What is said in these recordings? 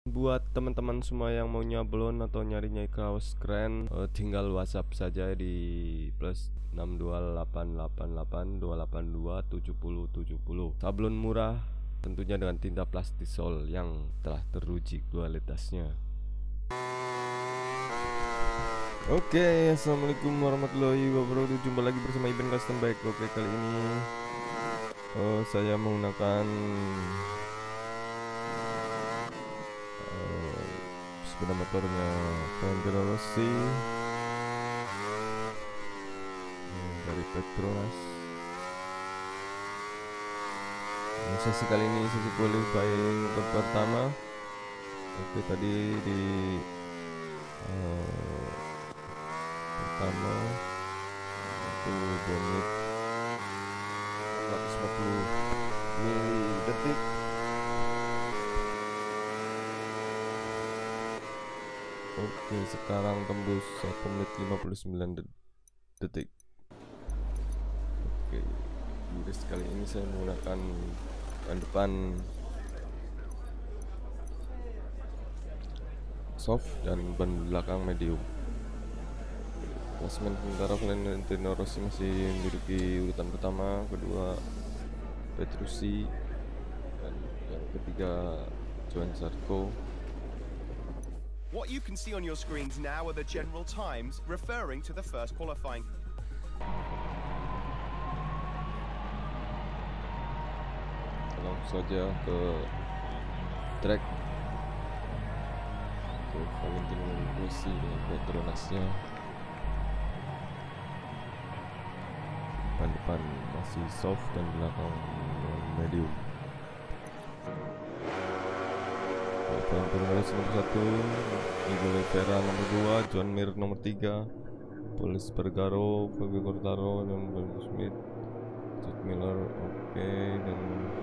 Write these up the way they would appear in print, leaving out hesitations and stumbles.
Buat teman-teman semua yang mau nyablon atau nyari kaos keren, tinggal WhatsApp saja di +6288828277070. Sablon murah, tentunya dengan tinta plastisol yang telah teruji kualitasnya. Oke, assalamualaikum warahmatullahi wabarakatuh. Jumpa lagi bersama Iben Custom Bike. Oke, kali ini saya menggunakan sepeda motornya Valentino Rossi dari Petronas. Sesi kali ini sesi qualifying pertama. Oke, tadi di pertama itu 2 menit 140 mili detik. Oke, sekarang tembus 1 menit 59 detik. Oke, di kali ini saya menggunakan ban depan soft dan ban belakang medium. Klasemen sementara Valentino Rossi masih menduduki urutan pertama, kedua Petrucci, dan yang ketiga Johann Zarco. What you can see on your screens now are the general times referring to the first qualifying. Langsung saja ke track ke Valentino Rossi dan Petronasnya. Ban depan masih soft dan belakang medium. Valentino Rossi nomor 1, Miguel Oliveira nomor 2, Joan Mir nomor 3, Pol Espargaro, Fabio Quartararo, dan Ben Smith, Jack Miller. Oke, dan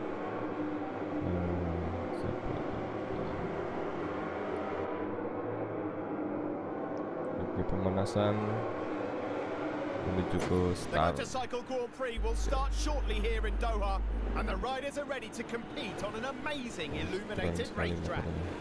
siapa lagi? Oke, pemanasan menuju ke The start. Motorcycle Grand Prix will start shortly here in Doha, and the riders are ready to compete on an amazing illuminated racetrack.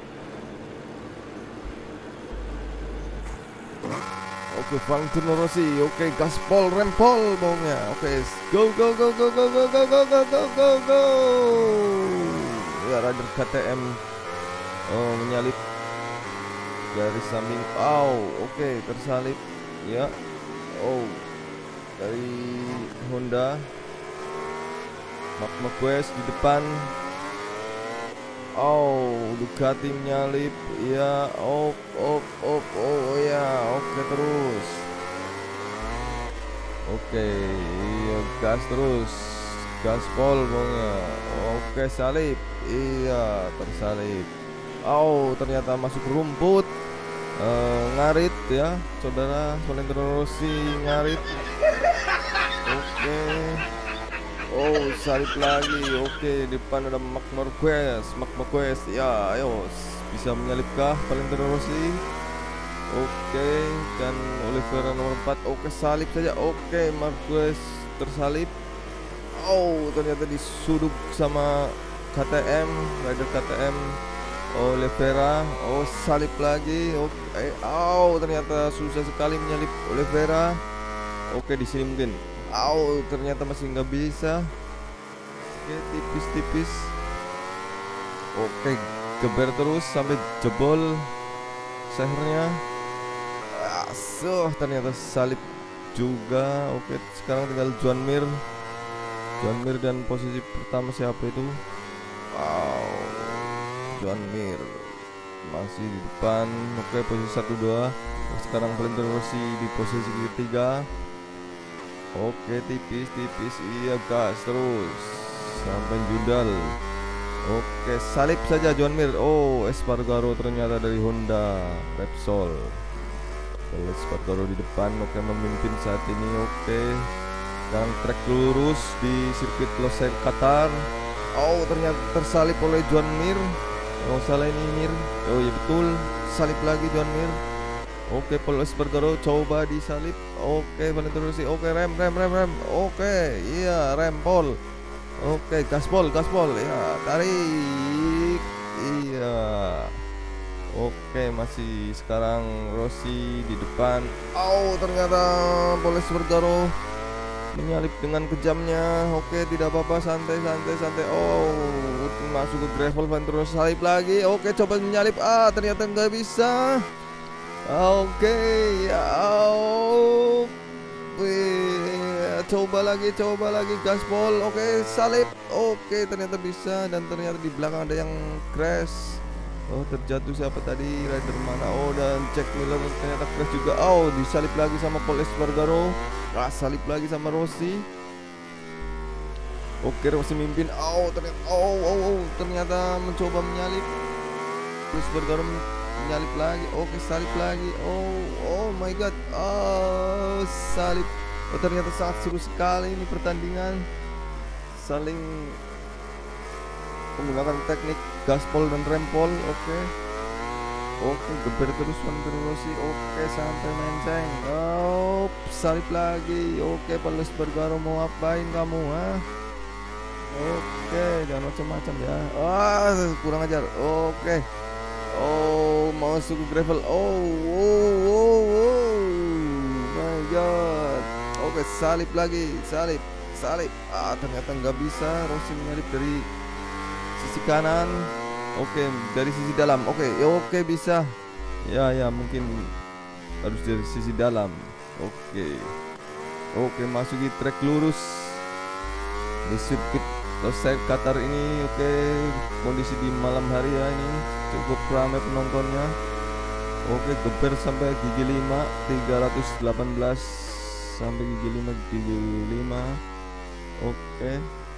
Oke, Valentino Rossi. Oke, gaspol, rempol bawangnya. Oke, go go go go go go go go go go go go. Ya, rider KTM menyalip dari samping. Oke, tersalip. Ya. Dari Honda, Marc Marquez di depan. Ducati menyalip. Ya, ya, oke terus. Oke, iya, gas terus, gaspol pokoknya. Oke, salip. Iya, tersalip. Ternyata masuk rumput. Ngarit ya, saudara Valentino Rossi ngarit. Oke. Salip lagi. Oke, di depan ada Marc Marquez. Ya, ayo, bisa menyalipkah Valentino Rossi? Oke, dan Oliveira nomor 4. Oke, salip saja. Oke, Marquez tersalip. Ternyata disuduk sama KTM, rider KTM Oliveira. Salip lagi. Oke, ternyata susah sekali menyalip Oliveira. Oke, di sini mungkin. Ternyata masih nggak bisa. Oke, tipis-tipis. Oke, geber terus sampai jebol sehernya. Ternyata salip juga. Oke, sekarang tinggal Joan Mir dan posisi pertama siapa itu? Joan Mir masih di depan. Oke, posisi 1-2. Sekarang Valentino Rossi di posisi ketiga. Oke, tipis. Iya, gas terus sampai judal. Oke, salip saja Joan Mir. Espargaro ternyata dari Honda Repsol. Espargaro di depan. Oke, memimpin saat ini. Oke, sekarang trek lurus di sirkuit Losail Qatar. Ternyata tersalip oleh Joan Mir. Salah ini Mir. Iya betul, salip lagi Joan Mir. Oke, Pol Espargaro coba disalip. Oke, Valentino Rossi. Oke, rem. Oke, iya, rem Pol. Oke, gaspol. Ya, tarik. Iya. Oke, masih sekarang Rossi di depan. Ternyata Paul Espargaro menyalip dengan kejamnya. Oke, tidak apa-apa, santai. Masuk ke gravel, Valentino Rossi salip lagi. Oke, coba menyalip. Ternyata nggak bisa. Oke, coba lagi gaspol. Oke, salip. Oke, ternyata bisa, dan ternyata di belakang ada yang crash. Terjatuh siapa tadi? Rider mana? Dan Jack Miller ternyata crash juga. Disalip lagi sama Paul Espargaro. Salip lagi sama Rossi. Oke, Rossi mimpin. Ternyata mencoba menyalip. Paul Espargaro menyalip lagi. Oke, salip lagi. Oh my god. Salip. Ternyata sangat seru sekali ini pertandingan. Saling menggunakan teknik gaspol dan rempol. Oke, geber terus Valentino Rossi. Oke, santai menceng. Salip lagi. Oke, Paul Espargaro mau apain kamu, Oke, jangan macam-macam ya. Kurang ajar. Oke. Mau masuk ke gravel. My god. Oke, salip lagi. Salip. Ternyata nggak bisa. Rossi menyalip dari sisi kanan. Oke, dari sisi dalam. Oke, bisa. Ya, mungkin harus dari sisi dalam. Oke, masuki trek lurus di sirkuit Losail Qatar ini. Oke, kondisi di malam hari ya, ini cukup ramai penontonnya. Oke, geber sampai gigi 5, 318 sampai gigi 5. Oke,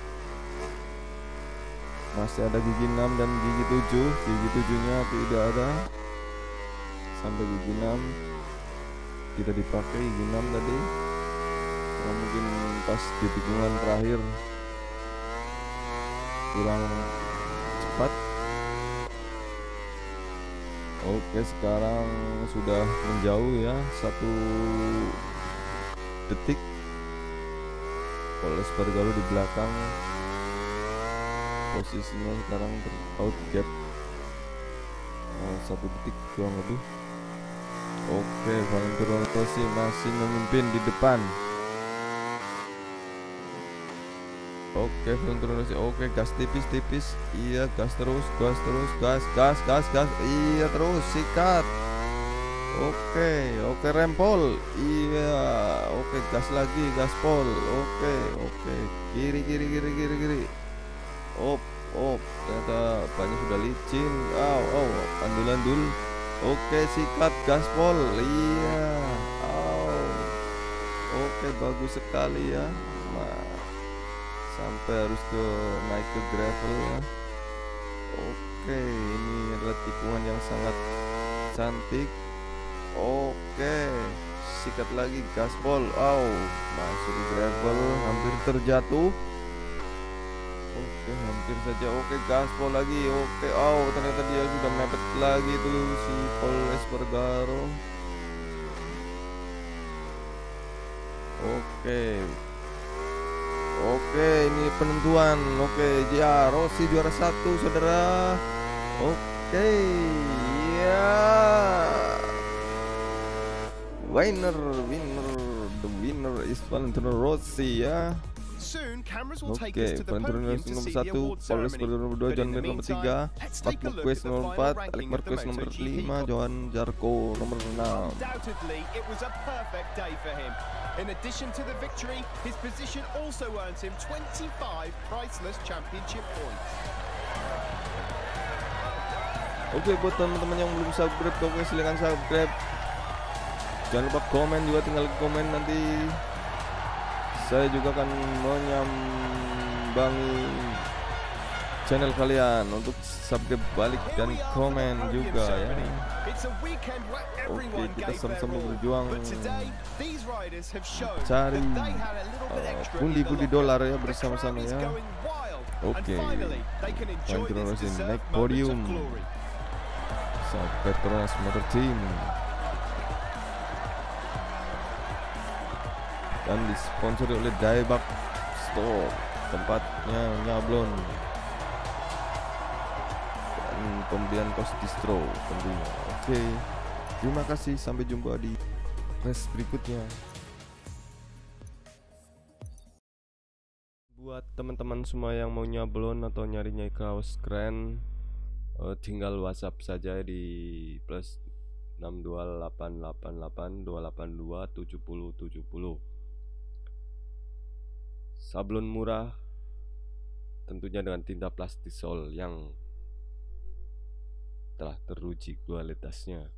masih ada gigi 6 dan gigi 7. Gigi 7-nya tidak ada. Sampai gigi 6 tidak dipakai, gigi 6 tadi. Mungkin pas di tikungan terakhir kurang cepat. Oke, sekarang sudah menjauh ya, 1 detik. Paul Espargaro di belakang, posisinya sekarang out gap 1 detik kurang lebih. Oke, Valentino Rossi masih memimpin di depan. Oke, Valentino Rossi. Oke, gas tipis. Iya, gas terus. Gas. Iya, terus sikat. Oke, rempol. Iya. Oke, gas lagi, gaspol. Oke. Kiri. Ternyata banyak sudah licin. Andul. Oke, sikat, gaspol. Iya. Oke, bagus sekali ya. Sampai harus naik ke gravel ya. Oke, ini adalah tikungan yang sangat cantik. Oke, sikat lagi, gaspol. Masuk di gravel, hampir terjatuh. Oke, hampir saja. Oke, gaspol lagi. Oke, ternyata dia sudah mepet lagi tuh si Paul Espargaro. Oke, ini penentuan. Oke, ya, Rossi juara 1, saudara. Oke, ya. The winner is Valentino Rossi ya. Oke, Valentino Rossi nomor 1, Paul Espargaro nomor 2, John Mir nomor 3, Marc Marquez nomor 4, Alex Marquez nomor 5, Johan Zarco nomor 6. In addition to the victory, his position also earns him 25 priceless championship points. Oke, buat teman-teman yang belum subscribe, silakan subscribe. Jangan lupa komen juga, tinggal komen, nanti saya juga akan menyambangi channel kalian untuk subscribe balik dan komen juga ya. Oke, kita sama-sama berjuang cari pundi-pundi dolar ya, bersama-sama ya. Oke, Valentino Rossi naik podium saat Petronas Motor Team dan disponsori oleh Daebak Store, tempatnya nyablon. pembelian kaos distro tentunya. Oke, terima kasih, sampai jumpa di quest berikutnya. Buat teman-teman semua yang mau nyablon atau nyari kaos keren, tinggal WhatsApp saja di plus 6288828227070. Sablon murah tentunya dengan tinta plastisol yang telah teruji kualitasnya.